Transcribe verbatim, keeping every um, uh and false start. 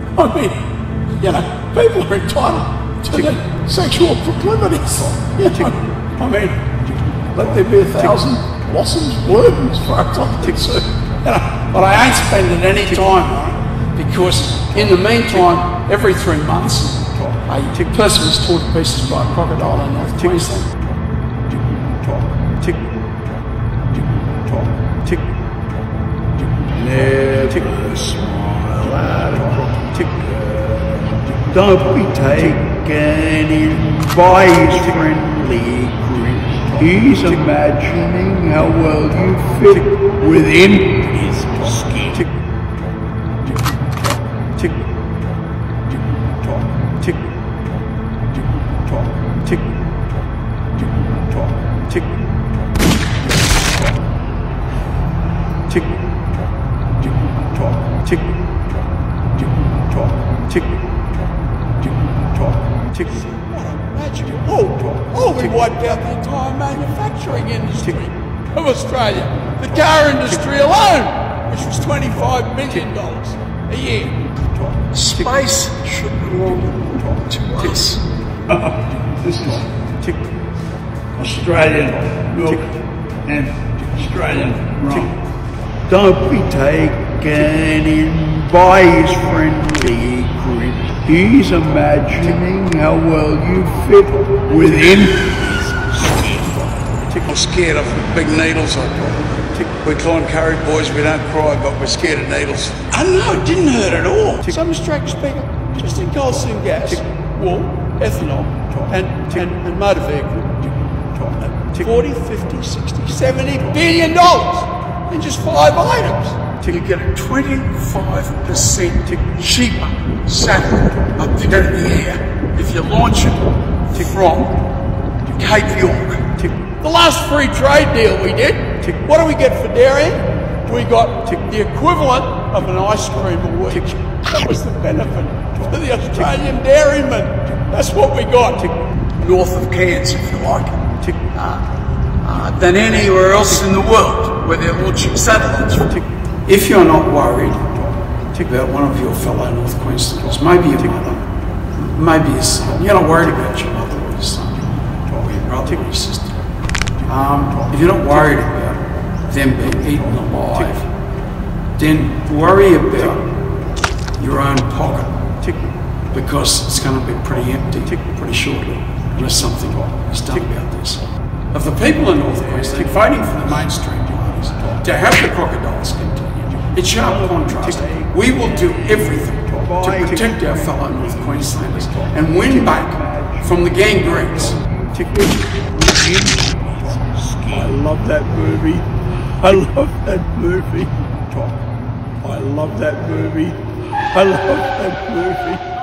I mean, you know, people are entitled to their sexual proclivities. You know? I mean, let there be a thousand blossoms bloom as far as I'm concerned. You know, but I ain't spending any time on it, because in the meantime, every three months, a person was torn to pieces by a crocodile in North Queensland. Never smile at a crocodile. Don't be taken in by his friendly grin. He's imagining how well you fit within his skin. Tick, tick, tick, tick, tick, tick, tick, tick, tick, tick, tick. Oh, oh, we wiped out the entire manufacturing industry of Australia. The car industry alone, which was twenty-five billion dollars a year. Space should belong to us. This is Australian milk and Australian rum. Don't be taken in by his friendly grin. He's imagining how well you fit within his skin. I'm scared of big needles. We climb Curry boys, we don't cry, but we're scared of needles. I know, it didn't hurt at all. Some extract speaker, just in coal seam gas, wool, ethanol, and, and, and motor vehicle. forty, fifty, sixty, seventy billion dollars in just five items. You get a twenty-five percent cheaper satellite up there in the air if you launch it from Cape York. The last free trade deal we did, what do we get for dairy? We got the equivalent of an ice cream a week. That was the benefit for the Australian dairyman. That's what we got. North of Cairns, if you like, uh, uh, than anywhere else in the world where they're launching satellites. If you're not worried about one of your fellow North Queenslanders, maybe your mother, maybe your son, you're not worried about your mother or your son, or your brother or your sister. Um, if you're not worried about them being eaten alive, then worry about your own pocket, because it's going to be pretty empty pretty shortly unless something is done about this. Of the people in North Queensland voting for the mainstream parties to have the crocodiles continue, it's sharp contrast. We will do everything to protect our fellow North Queenslanders and win back from the gangrenes. I love that movie. I love that movie. I love that movie. I love that movie.